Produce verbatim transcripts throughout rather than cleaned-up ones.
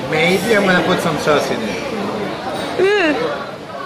Maybe I'm gonna put some sauce in it. Mm.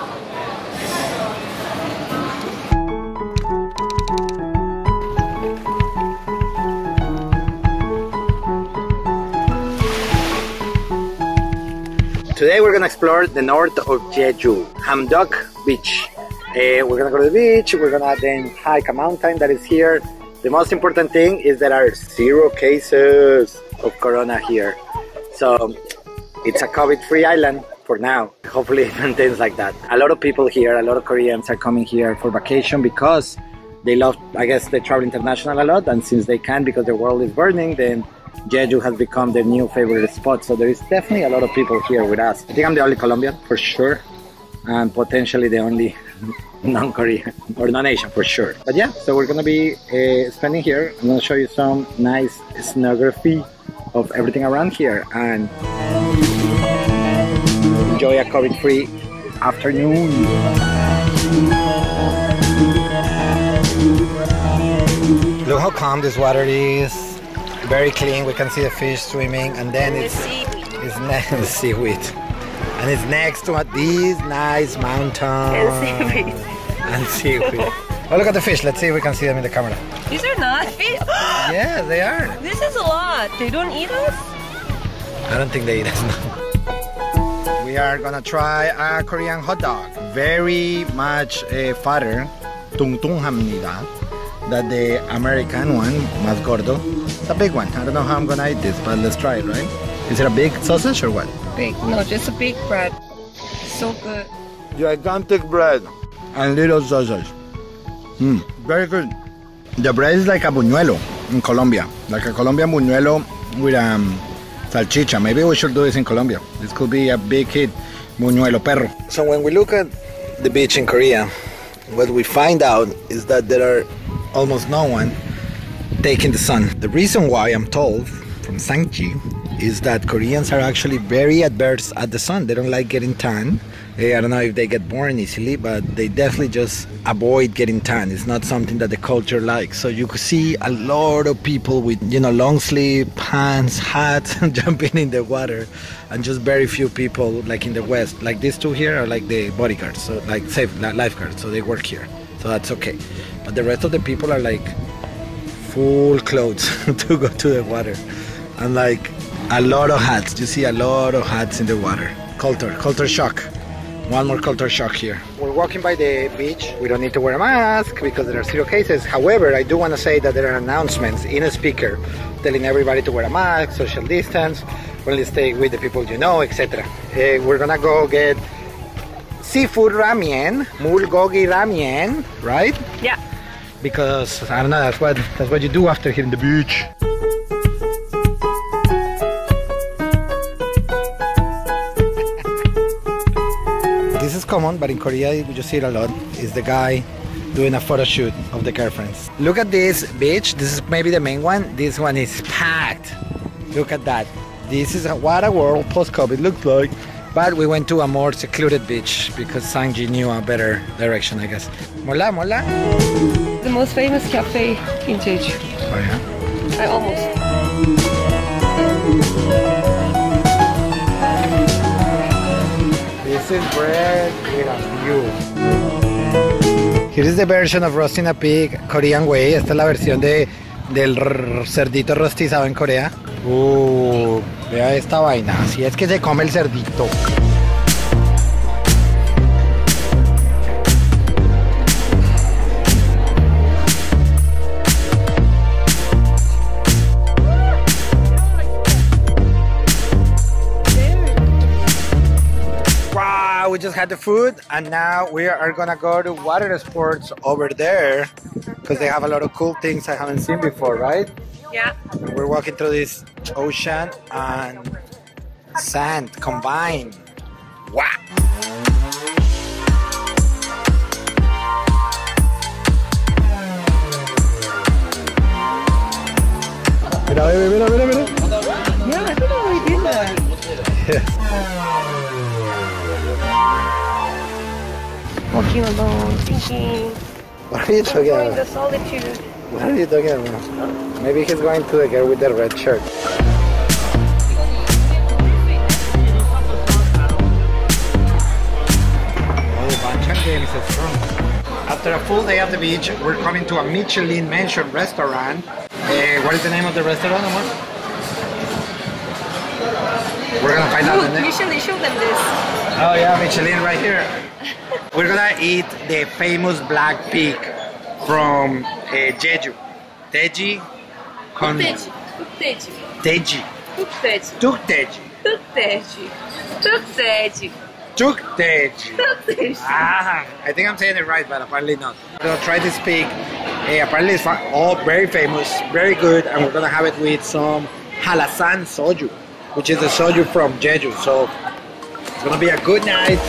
Today we're gonna explore the north of Jeju, Hamdok Beach. Uh, we're gonna go to the beach, we're gonna then hike a mountain that is here. The most important thing is there are zero cases of corona here. So it's a COVID-free island for now. Hopefully it maintains like that. A lot of people here, a lot of Koreans are coming here for vacation because they love, I guess they travel international a lot, and since they can because the world is burning, then Jeju has become their new favorite spot. So there is definitely a lot of people here with us. I think I'm the only Colombian for sure, and potentially the only non-Korean or non-Asian for sure. But yeah, so we're gonna be uh, spending here. I'm gonna show you some nice scenography of everything around here and enjoy a COVID-free afternoon. Look how calm this water is. Very clean. We can see the fish swimming, and then it's it's next to seaweed, and it's next to these nice mountains And seaweed. and seaweed. Oh, look at the fish. Let's see if we can see them in the camera. These are not fish. Yeah, they are. This is a lot. They don't eat us? I don't think they eat us now. We are gonna try a Korean hot dog. Very much uh, fatter, 뚱뚱합니다. That the American one, más gordo. It's a big one. I don't know how I'm gonna eat this, but let's try it, right? Is it a big sausage or what? Big. No, just a big bread. So good. Gigantic bread and little sausage. Mm, very good. The bread is like a buñuelo in Colombia. Like a Colombian buñuelo with um, salchicha. Maybe we should do this in Colombia. This could be a big hit. Buñuelo perro. So when we look at the beach in Korea, what we find out is that there are almost no one taking the sun. The reason why, I'm told from Sangji, is that Koreans are actually very adverse at the sun. They don't like getting tan. I don't know if they get burned easily, but they definitely just avoid getting tan. It's not something that the culture likes. So you could see a lot of people with, you know, long sleeve pants, hats, jumping in the water, and just very few people like in the West. Like these two here are like the bodyguards, so like safe lifeguards, so they work here. So that's okay. But the rest of the people are like full clothes to go to the water, and like a lot of hats. You see a lot of hats in the water. Culture, culture shock. One more culture shock here. We're walking by the beach. We don't need to wear a mask because there are zero cases. However, I do want to say that there are announcements in a speaker telling everybody to wear a mask, social distance, only stay with the people you know, et cetera. Uh, we're gonna go get seafood ramen, mulgogi ramen, right? Yeah. Because I don't know, that's what that's what you do after hitting the beach. This is common, but in Korea we just see it a lot. Is the guy doing a photo shoot of the girlfriends. Look at this beach. This is maybe the main one. This one is packed. Look at that. This is a, what a world post-COVID looks like. But we went to a more secluded beach because Sangji knew a better direction, I guess. Mola, mola. The most famous cafe in Jeju. Oh yeah? I almost. This is bread with a view. Here is the version of roasting a pig Korean way. Esta es la versión de, del cerdito rostizado en Corea. Uh, vea esta vaina. Así es que se come el cerdito. We just had the food, and now we are gonna go to water sports over there because they have a lot of cool things I haven't seen before, right? Yeah. We're walking through this ocean and sand combined. Wow! Mira, mira, mira, mira. Yeah, I don't know we did that. Yes. Walking alone, thinking. What are you talking Enjoying about? the solitude. What are you talking about? Maybe he's going to the girl with the red shirt. after a full day at the beach, we're coming to a Michelin mentioned restaurant. Uh, what is the name of the restaurant, Amor? We're gonna find out the name. Michelin, show them this. Oh yeah, Michelin right here. We're gonna eat the famous black pig from uh, Jeju. Teji. Con... Tucteji. Tucteji. Teji. Tucteji. Tukteji. Tucteji. Tucteji. Tukteji. Tucteji. Ah, I think I'm saying it right, but apparently not. We're gonna try this pig. Uh, apparently it's fa- all very famous, very good, and we're gonna have it with some Halasan soju, which is the soju from Jeju. So it's gonna be a good night.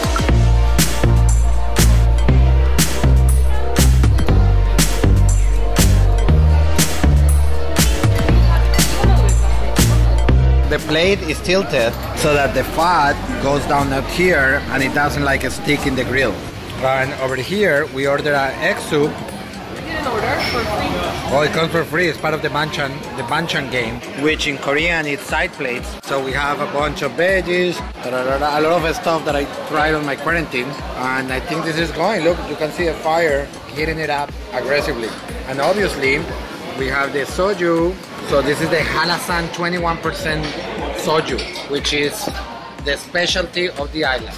The plate is tilted so that the fat goes down up here and it doesn't like stick in the grill. And over here we ordered an egg soup. We did an order for free. Oh, it comes for free. It's part of the banchan, the banchan game, which in Korean is side plates. So we have a bunch of veggies, da, da, da, da, a lot of stuff that I tried on my quarantine, and I think this is going. Look, you can see a fire heating it up aggressively. And obviously, we have the soju. So this is the Halasan twenty-one percent soju, which is the specialty of the island.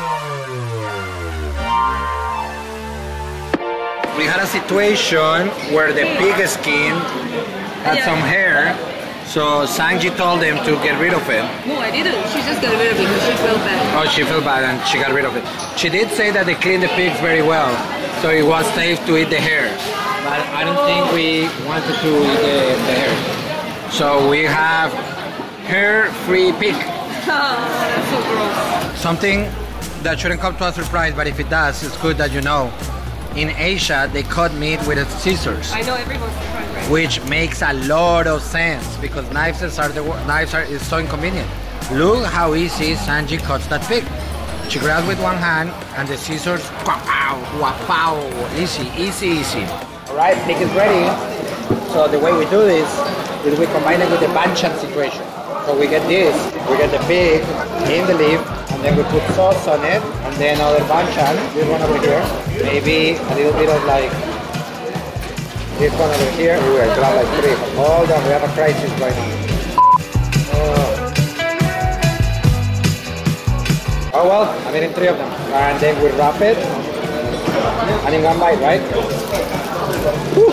We had a situation where the pig skin had Yeah. some hair, so Sanji told them to get rid of it. No, I didn't. She just got rid of it because she felt bad. Oh, she felt bad and she got rid of it. She did say that they cleaned the pigs very well, so it was safe to eat the hair. But I don't think we wanted to eat the, the hair. So we have hair-free pig. Oh, that's so gross. Something that shouldn't come to a surprise, but if it does, it's good that you know. In Asia, they cut meat with scissors, I know everyone's surprised, right? which makes a lot of sense because knives are the knives are is so inconvenient. Look how easy Sanji cuts that pig. She grabs with one hand and the scissors, wow, wow, easy, easy, easy. All right, pig is ready. So the way we do this is we combine it with the banchan situation. So we get this, we get the pig in the leaf, and then we put sauce on it, and then other banchan, this one over here, maybe a little bit of like, this one over here, we will grab like three. Hold on, we have a crisis right now. Oh. Oh well, I'm eating three of them. And then we wrap it, and in one bite, right? Woo.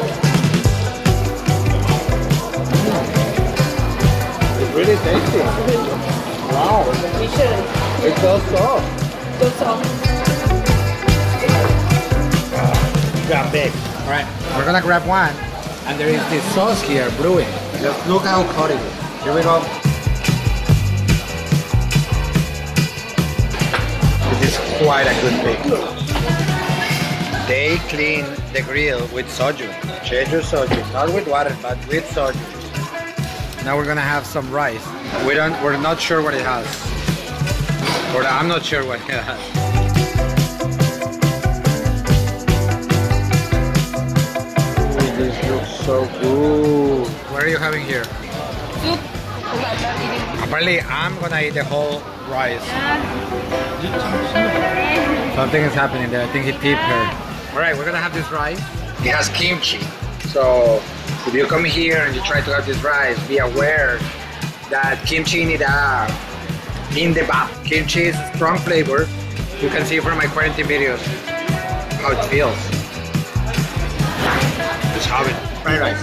Really tasty. Wow. We should. It's so soft. So soft. Grab big. Alright, we're gonna grab one. And there is this sauce here brewing. Just look how hot it is. Here we go. This is quite a good pig. They clean the grill with soju. Jeju soju. Not with water, but with soju. Now we're gonna have some rice. We don't. We're not sure what it has. Or I'm not sure what it has. Ooh, this looks so good. What are you having here? Soup. Apparently, I'm gonna eat the whole rice. Something is happening there. I think he tipped her. All right, we're gonna have this rice. It has kimchi. So if you come here and you try to have this rice, be aware that kimchi need a in the bap. Kimchi is a strong flavor. You can see from my quarantine videos how it feels. Just have it. Fried rice.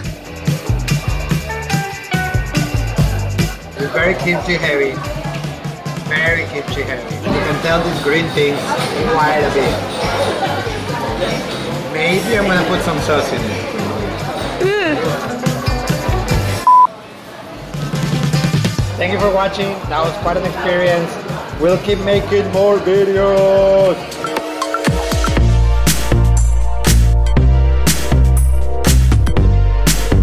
It's very kimchi heavy. Very kimchi heavy. You can tell these green things quite a bit. Maybe I'm gonna put some sauce in it. Thank you for watching. That was quite an experience. We'll keep making more videos.